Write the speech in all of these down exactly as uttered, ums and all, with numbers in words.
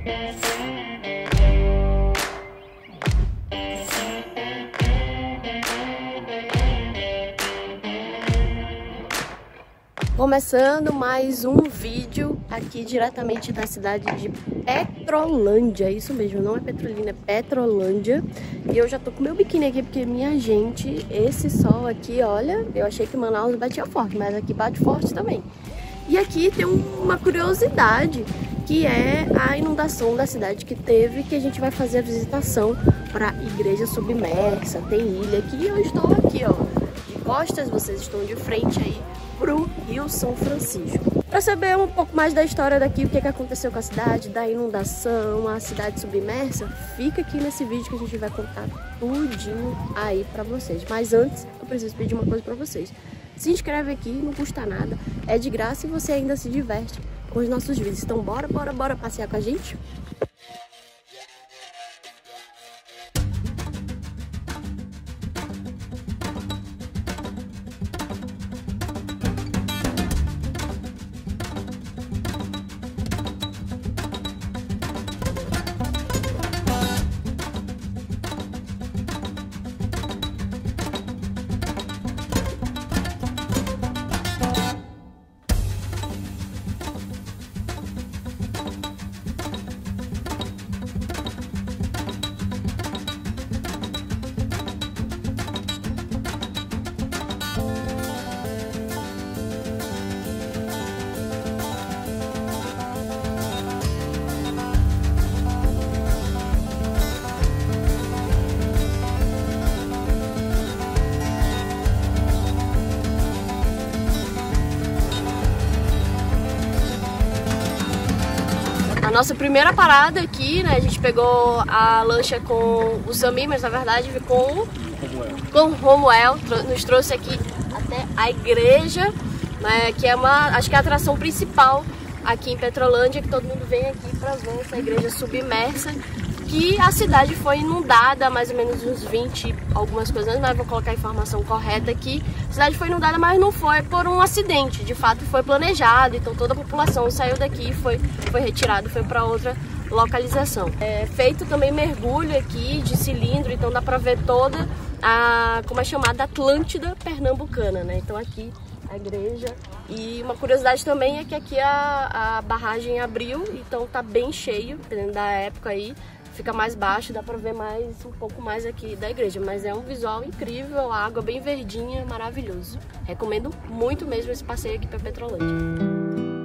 Começando mais um vídeo aqui diretamente da cidade de Petrolândia. Isso mesmo, não é Petrolina, é Petrolândia. E eu já tô com meu biquíni aqui porque, minha gente, esse sol aqui, olha, eu achei que Manaus batia forte, mas aqui bate forte também. E aqui tem uma curiosidade, que é a inundação da cidade que teve, que a gente vai fazer a visitação para a igreja submersa. Tem ilha aqui e eu estou aqui, ó, de costas, vocês estão de frente aí pro Rio São Francisco. Para saber um pouco mais da história daqui, o que, que aconteceu com a cidade, da inundação, a cidade submersa, fica aqui nesse vídeo que a gente vai contar tudinho aí para vocês. Mas antes, eu preciso pedir uma coisa para vocês. Se inscreve aqui, não custa nada, é de graça e você ainda se diverte com os nossos vídeos. Então bora, bora, bora passear com a gente? A nossa primeira parada aqui, né, a gente pegou a lancha com o Samir, mas na verdade com, com o Romuel, nos trouxe aqui até a igreja, né, que é uma, acho que é a atração principal aqui em Petrolândia, que todo mundo vem aqui para ver essa igreja submersa, que a cidade foi inundada há mais ou menos uns vinte, algumas coisas, mas vou colocar a informação correta aqui. A cidade foi inundada, mas não foi por um acidente, de fato foi planejado, então toda a população saiu daqui e foi, foi retirada, foi para outra localização. É feito também mergulho aqui de cilindro, então dá para ver toda a, como é chamada, Atlântida Pernambucana, né? Então aqui a igreja. E uma curiosidade também é que aqui a, a barragem abriu, então tá bem cheio, dependendo da época aí. Fica mais baixo, dá pra ver mais um pouco mais aqui da igreja, mas é um visual incrível, a água bem verdinha, maravilhoso. Recomendo muito mesmo esse passeio aqui pra Petrolândia.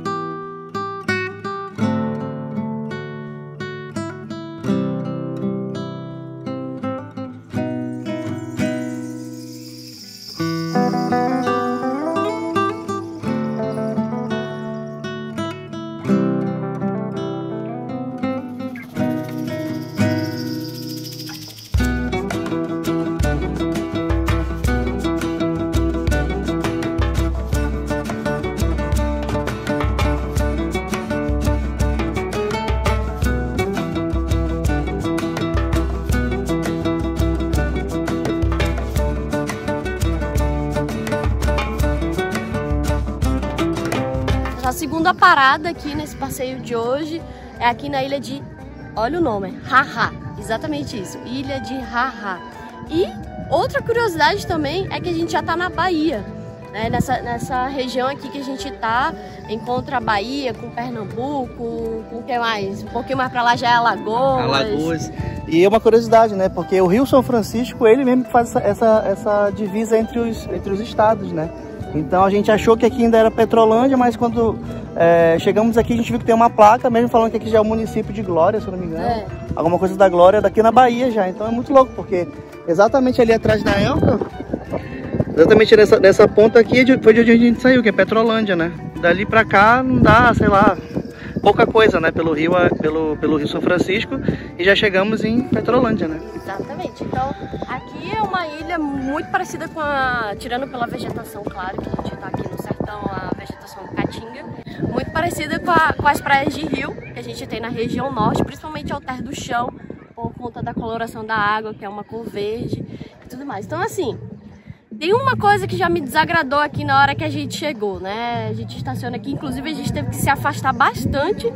A segunda parada aqui nesse passeio de hoje é aqui na ilha de, olha o nome, Haha, exatamente isso, ilha de Haha. E outra curiosidade também é que a gente já tá na Bahia, né? Nessa, nessa região aqui que a gente tá, encontra a Bahia com Pernambuco, com o que mais? Um pouquinho mais pra lá já é Alagoas. Alagoas. E é uma curiosidade, né? Porque o Rio São Francisco, ele mesmo faz essa, essa, essa divisa entre os, entre os estados, né? Então a gente achou que aqui ainda era Petrolândia, mas quando é, chegamos aqui a gente viu que tem uma placa mesmo falando que aqui já é o município de Glória, se eu não me engano. É. Alguma coisa da Glória daqui na Bahia já. Então é muito louco, porque exatamente ali atrás da Elca, exatamente nessa, nessa ponta aqui foi de onde a gente saiu, que é Petrolândia, né? Dali pra cá não dá, sei lá, pouca coisa, né? Pelo Rio, pelo, pelo Rio São Francisco, e já chegamos em Petrolândia, né? Exatamente. Então aqui é uma ilha muito parecida com a, tirando pela vegetação, claro, que a gente tá aqui no sertão, a vegetação caatinga, muito parecida com, a, com as praias de rio que a gente tem na região norte, principalmente ao Alter do Chão, por conta da coloração da água, que é uma cor verde e tudo mais. Então assim, tem uma coisa que já me desagradou aqui na hora que a gente chegou, né? A gente estaciona aqui, inclusive a gente teve que se afastar bastante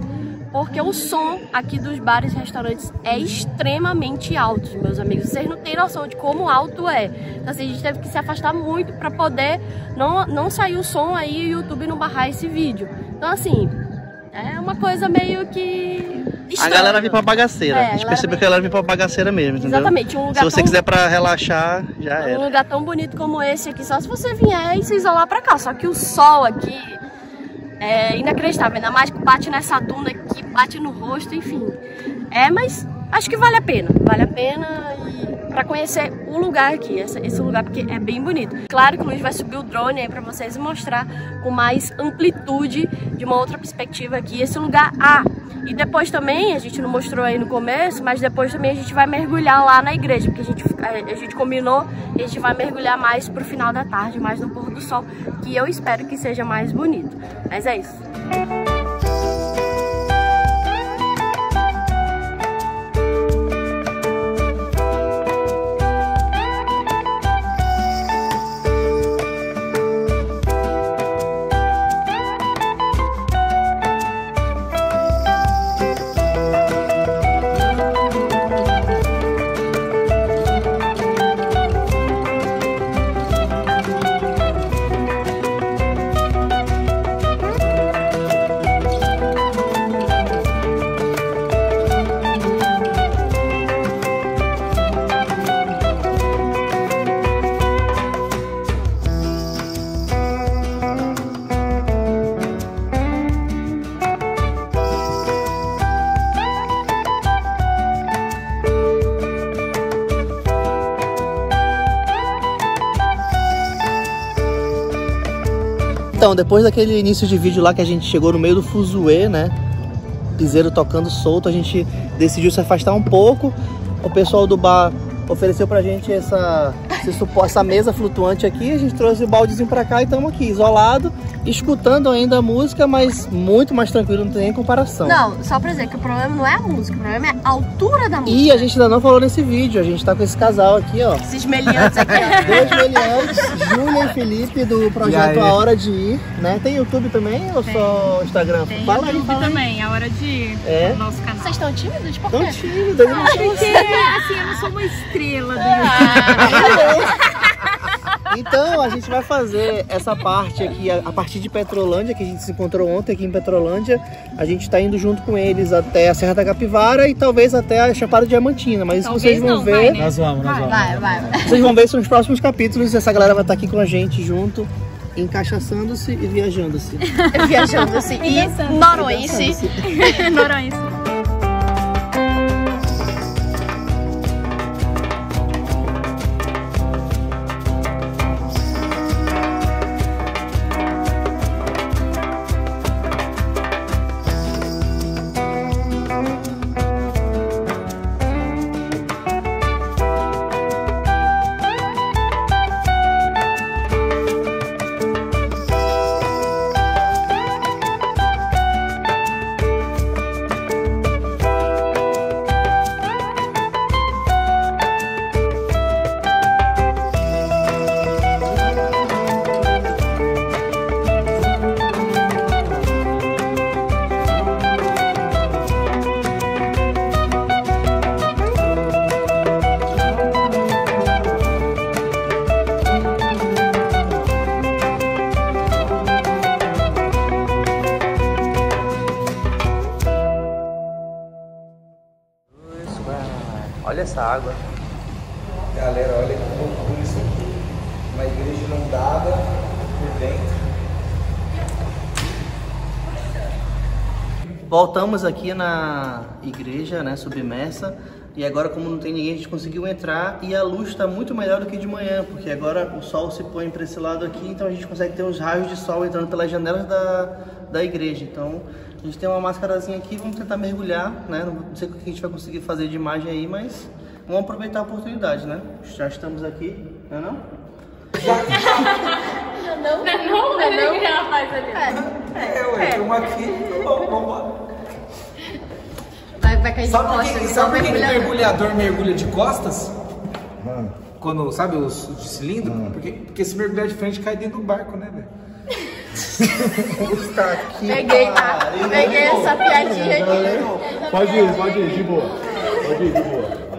porque o som aqui dos bares e restaurantes é extremamente alto, meus amigos. Vocês não têm noção de como alto é. Então assim, a gente teve que se afastar muito para poder não, não sair o som aí e o YouTube não barrar esse vídeo. Então assim, é uma coisa meio que estranho. A galera vem pra bagaceira. É, a gente percebeu que a galera vem pra bagaceira mesmo, entendeu? Exatamente. Um lugar se você tão... quiser pra relaxar, já era. Um lugar tão bonito como esse aqui, só se você vier e se isolar pra cá. Só que o sol aqui é inacreditável. Ainda mais que bate nessa duna aqui, bate no rosto, enfim. É, mas acho que vale a pena. Vale a pena e pra conhecer o lugar aqui, esse, esse lugar, porque é bem bonito. Claro que o Luiz vai subir o drone aí pra vocês mostrar com mais amplitude, de uma outra perspectiva aqui, esse lugar. Ah, e depois também, a gente não mostrou aí no começo, mas depois também a gente vai mergulhar lá na igreja, porque a gente, a, a gente combinou e a gente vai mergulhar mais pro final da tarde, mais no pôr do sol, que eu espero que seja mais bonito. Mas é isso. Então, depois daquele início de vídeo lá que a gente chegou no meio do fuzuê, né? Piseiro tocando solto, a gente decidiu se afastar um pouco. O pessoal do bar ofereceu pra gente essa, essa mesa flutuante aqui. A gente trouxe o baldezinho pra cá e estamos aqui, isolado, escutando ainda a música, mas muito mais tranquilo, não tem nem comparação. Não, só pra dizer que o problema não é a música, o problema é a altura da música. E a gente ainda não falou nesse vídeo, a gente tá com esse casal aqui, ó. Esses meliantes aqui, ó. Dois meliantes, Júlia e Felipe, do projeto A Hora de Ir, né? Tem YouTube também ou tem, só Instagram? Tem fala YouTube aí, fala também, aí. A Hora de Ir, é. no nosso canal. Vocês estão tímidos? Por quê? Tão tímidos, Ah, porque, assim, eu não sou uma estrela do YouTube. Então a gente vai fazer essa parte aqui a, a partir de Petrolândia, que a gente se encontrou ontem aqui em Petrolândia. A gente tá indo junto com eles até a Serra da Capivara e talvez até a Chapada Diamantina. Mas Talvez vocês vão não, ver. vai, né? Nós vamos, nós vamos. Vai, vai, vai. Vocês vão ver isso nos próximos capítulos. Essa galera vai estar aqui com a gente junto, encaixaçando-se e viajando-se. Viajando-se e Noronhense. Noronhense. Olha essa água. Galera, olha que loucura isso aqui. Uma igreja inundada por dentro. Voltamos aqui na igreja, né, submersa. E agora, como não tem ninguém, a gente conseguiu entrar e a luz está muito melhor do que de manhã, porque agora o sol se põe para esse lado aqui, então a gente consegue ter uns raios de sol entrando pelas janelas da, da igreja. Então a gente tem uma máscarazinha aqui, vamos tentar mergulhar, né? Não sei o que a gente vai conseguir fazer de imagem aí, mas vamos aproveitar a oportunidade, né? Já estamos aqui, não é não? Não, não, não, não, não. Que rapaz ali. É, é ué, estamos aqui, vamos, vamos embora. Vai, vai cair de Sabe por costas, que, então sabe por que que mergulhando. mergulhador mergulha de costas? Hum. Quando, sabe, os de cilindro? Hum. Porque, porque se mergulhar de frente cai dentro do barco, né, velho? Puta que Peguei, pariu. peguei essa piadinha Pode ir, pode ir, de boa. Pode ir, de boa.